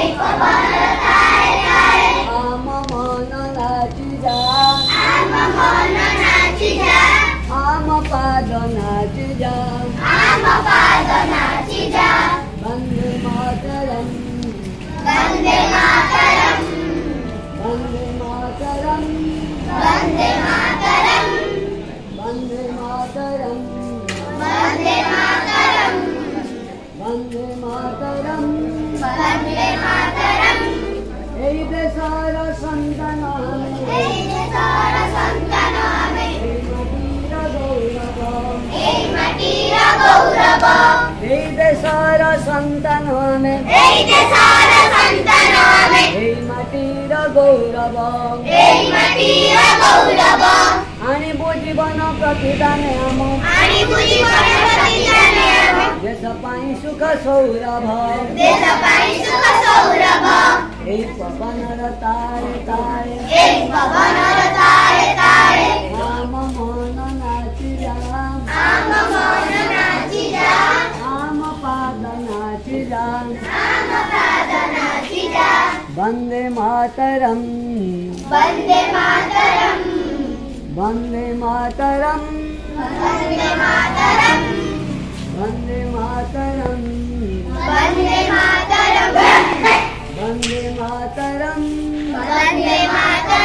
आम मन नाचिजा आम पाद नाचिजा वंदे मातरम वंदे मातरम वंदे मातरम वंदे मातरम वंदे मातरम वंदे मातरम वंदे मातरम वंदे मातरम हे देशर संतान हे देशर संतान हे माटीर गौरव हे देशर संतान हे देशर संतान हे माटीर गौरव हे माटीर गौरव आणि बुझीवन प्रतिदाने आम आणि बुझीवन प्रतिदाने आम देश पाई सुख सौरभ देश पाई सुख सौरभ हे पवन तारे तारे हे पवन तारे तारे आम मन नाचिजा आम मन नाचिजा आम पाद नाचिजा आम पाद नाचिजा वंदे मातरम वंदे मातरम वंदे मातरम वंदे मातरम वंदे मातरम वंदे मातरम वंदे मातरम वंदे मातरम